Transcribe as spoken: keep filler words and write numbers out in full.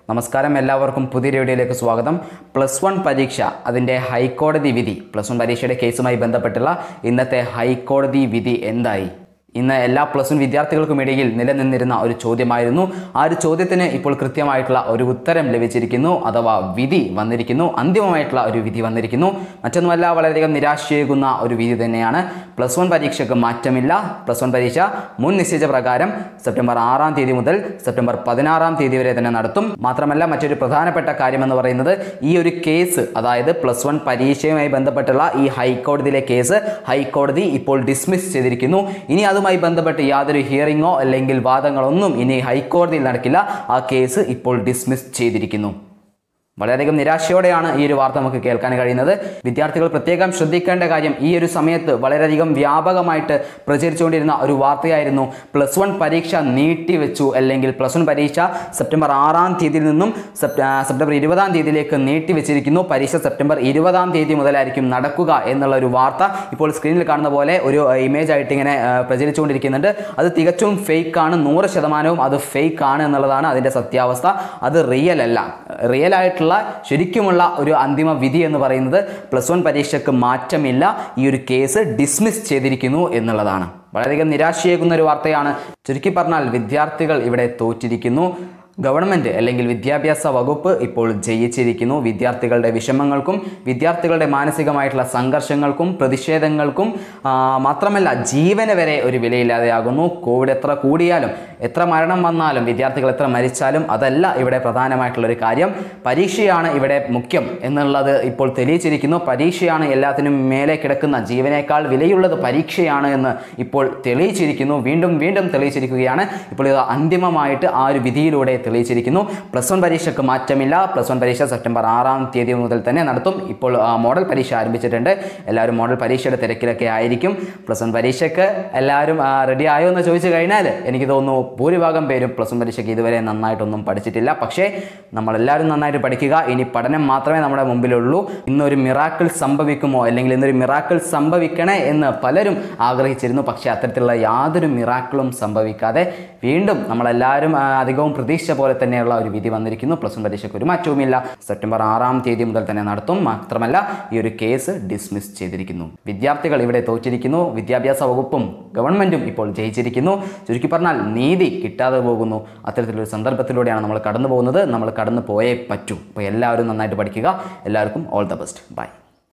നമസ്കാരം, എല്ലാവർക്കും പുതിയ വീഡിയോയിലേക്ക് സ്വാഗതം. പ്ലസ് വൺ പരീക്ഷ അതിൻ്റെ ഹൈക്കോടതി വിധി, പ്ലസ് വൺ പരീക്ഷയുടെ കേസുമായി ബന്ധപ്പെട്ടുള്ള ഇന്നത്തെ ഹൈക്കോടതി വിധി എന്തായി? ഇന്ന് എല്ലാ പ്ലസ് വൺ വിദ്യാർത്ഥികൾക്കും ഇടയിൽ നിലനിന്നിരുന്ന ഒരു ചോദ്യമായിരുന്നു. ആ ഒരു ചോദ്യത്തിന് ഇപ്പോൾ കൃത്യമായിട്ടുള്ള ഒരു ഉത്തരം ലഭിച്ചിരിക്കുന്നു, അഥവാ വിധി വന്നിരിക്കുന്നു. അന്തിമമായിട്ടുള്ള ഒരു വിധി വന്നിരിക്കുന്നു. മറ്റൊന്നുമല്ല, വളരെയധികം നിരാശയേകുന്ന ഒരു വിധി തന്നെയാണ്. പ്ലസ് വൺ പരീക്ഷയ്ക്ക് മാറ്റമില്ല. പ്ലസ് വൺ പരീക്ഷ മുൻ നിശ്ചയിച്ച പ്രകാരം സെപ്റ്റംബർ ആറാം തീയതി മുതൽ സെപ്റ്റംബർ പതിനാറാം തീയതി വരെ തന്നെ നടത്തും. മാത്രമല്ല, മറ്റൊരു പ്രധാനപ്പെട്ട കാര്യമെന്ന് പറയുന്നത് ഈ ഒരു കേസ്, അതായത് പ്ലസ് വൺ പരീക്ഷയുമായി ബന്ധപ്പെട്ടുള്ള ഈ ഹൈക്കോടതിയിലെ കേസ് ഹൈക്കോടതി ഇപ്പോൾ ഡിസ്മിസ് ചെയ്തിരിക്കുന്നു. ഇനി അതുമായി ബന്ധപ്പെട്ട് യാതൊരു ഹിയറിങ്ങോ അല്ലെങ്കിൽ വാദങ്ങളൊന്നും ഇനി ഹൈക്കോടതിയിൽ നടക്കില്ല. ആ കേസ് ഇപ്പോൾ ഡിസ്മിസ് ചെയ്തിരിക്കുന്നു. വളരെയധികം നിരാശയോടെയാണ് ഈ ഒരു വാർത്ത നമുക്ക് കേൾക്കാൻ കഴിയുന്നത്. വിദ്യാർത്ഥികൾ പ്രത്യേകം ശ്രദ്ധിക്കേണ്ട കാര്യം, ഈ ഒരു സമയത്ത് വളരെയധികം വ്യാപകമായിട്ട് പ്രചരിച്ചുകൊണ്ടിരുന്ന ഒരു വാർത്തയായിരുന്നു പ്ലസ് വൺ പരീക്ഷ നീട്ടിവെച്ചു, അല്ലെങ്കിൽ പ്ലസ് വൺ പരീക്ഷ സെപ്റ്റംബർ ആറാം തീയതിയിൽ നിന്നും സെപ്റ്റംബർ ഇരുപതാം തീയതിയിലേക്ക് നീട്ടിവെച്ചിരിക്കുന്നു. പരീക്ഷ സെപ്റ്റംബർ ഇരുപതാം തീയതി മുതലായിരിക്കും നടക്കുക എന്നുള്ള ഒരു വാർത്ത ഇപ്പോൾ സ്ക്രീനിൽ കാണുന്ന പോലെ ഒരു ഇമേജ് ആയിട്ട് ഇങ്ങനെ പ്രചരിച്ചുകൊണ്ടിരിക്കുന്നുണ്ട്. അത് തികച്ചും ഫേക്ക് ആണ്, നൂറ് ശതമാനവും അത് ഫേക്ക് ആണ് എന്നുള്ളതാണ് അതിൻ്റെ സത്യാവസ്ഥ. അത് റിയൽ അല്ല. റിയൽ ആയിട്ടുള്ള ശരിക്കുമുള്ള ഒരു അന്തിമ വിധി എന്ന് പറയുന്നത് പ്ലസ് വൺ പരീക്ഷയ്ക്ക് മാറ്റമില്ല, ഈ ഒരു കേസ് ഡിസ്മിസ് ചെയ്തിരിക്കുന്നു എന്നുള്ളതാണ്. വളരെയധികം നിരാശയേകുന്ന ഒരു വാർത്തയാണ്. ചുരുക്കി പറഞ്ഞാൽ വിദ്യാർത്ഥികൾ ഇവിടെ തോറ്റിരിക്കുന്നു. ഗവൺമെൻറ് അല്ലെങ്കിൽ വിദ്യാഭ്യാസ വകുപ്പ് ഇപ്പോൾ ജയിച്ചിരിക്കുന്നു. വിദ്യാർത്ഥികളുടെ വിഷമങ്ങൾക്കും വിദ്യാർത്ഥികളുടെ മാനസികമായിട്ടുള്ള സംഘർഷങ്ങൾക്കും പ്രതിഷേധങ്ങൾക്കും മാത്രമല്ല ജീവന് വരെ ഒരു വിലയില്ലാതെയാകുന്നു. കോവിഡ് എത്ര കൂടിയാലും എത്ര മരണം വന്നാലും വിദ്യാർത്ഥികൾ എത്ര മരിച്ചാലും അതല്ല ഇവിടെ പ്രധാനമായിട്ടുള്ളൊരു കാര്യം. പരീക്ഷയാണ് ഇവിടെ മുഖ്യം എന്നുള്ളത് ഇപ്പോൾ തെളിയിച്ചിരിക്കുന്നു. പരീക്ഷയാണ് എല്ലാത്തിനും മേലെ കിടക്കുന്ന, ജീവനേക്കാൾ വിലയുള്ളത് പരീക്ഷയാണ് എന്ന് ഇപ്പോൾ തെളിയിച്ചിരിക്കുന്നു. വീണ്ടും വീണ്ടും തെളിയിച്ചിരിക്കുകയാണ്. ഇപ്പോൾ ഇത് അന്തിമമായിട്ട് ആ ഒരു വിധിയിലൂടെ തെളിയിച്ചിരിക്കുന്നു. പ്ലസ് വൺ പരീക്ഷയ്ക്ക് മാറ്റമില്ല. പ്ലസ് വൺ പരീക്ഷ സെപ്റ്റംബർ ആറാം തീയതി മുതൽ തന്നെ നടത്തും. ഇപ്പോൾ മോഡൽ പരീക്ഷ ആരംഭിച്ചിട്ടുണ്ട്. എല്ലാവരും മോഡൽ പരീക്ഷയുടെ തിരക്കിലൊക്കെ ആയിരിക്കും. പ്ലസ് വൺ പരീക്ഷയ്ക്ക് എല്ലാവരും റെഡി ആയോ എന്ന് ചോദിച്ചു കഴിഞ്ഞാൽ എനിക്ക് തോന്നുന്നു ഭൂരിഭാഗം പേരും പ്ലസ് വൺ പരീക്ഷയ്ക്ക് ഇതുവരെ നന്നായിട്ടൊന്നും പഠിച്ചിട്ടില്ല. പക്ഷേ നമ്മളെല്ലാവരും നന്നായിട്ട് പഠിക്കുക. ഇനി പഠനം മാത്രമേ നമ്മുടെ മുമ്പിലുള്ളൂ. ഇന്നൊരു മിറാക്കിൾ സംഭവിക്കുമോ, അല്ലെങ്കിൽ ഇന്നൊരു മിറാക്കിൾ സംഭവിക്കണേ എന്ന് പലരും ആഗ്രഹിച്ചിരുന്നു. പക്ഷേ അത്തരത്തിലുള്ള യാതൊരു മിറാക്കിളും സംഭവിക്കാതെ വീണ്ടും നമ്മളെല്ലാവരും അധികവും പ്രതീക്ഷ പോലെ തന്നെയുള്ള ഒരു വിധി വന്നിരിക്കുന്നു. പ്ലസ് വൺ പരീക്ഷയ്ക്ക് ഒരു മാറ്റവുമില്ല. സെപ്റ്റംബർ ആറാം തീയതി മുതൽ തന്നെ നടത്തും. മാത്രമല്ല, ഈ ഒരു കേസ് ഡിസ്മിസ് ചെയ്തിരിക്കുന്നു. വിദ്യാർത്ഥികൾ ഇവിടെ തോറ്റിരിക്കുന്നു. വിദ്യാഭ്യാസ വകുപ്പും ഗവൺമെൻറ്റും ഇപ്പോൾ ജയിച്ചിരിക്കുന്നു. ചുരുക്കി പറഞ്ഞാൽ നീതി കിട്ടാതെ പോകുന്നു. അത്തരത്തിലൊരു സന്ദർഭത്തിലൂടെയാണ് നമ്മൾ കടന്നു പോകുന്നത്. നമ്മൾ കടന്നു പോയേ പറ്റൂ. അപ്പോൾ എല്ലാവരും നന്നായിട്ട് പഠിക്കുക. എല്ലാവർക്കും ഓൾ ദ ബെസ്റ്റ്. ബൈ.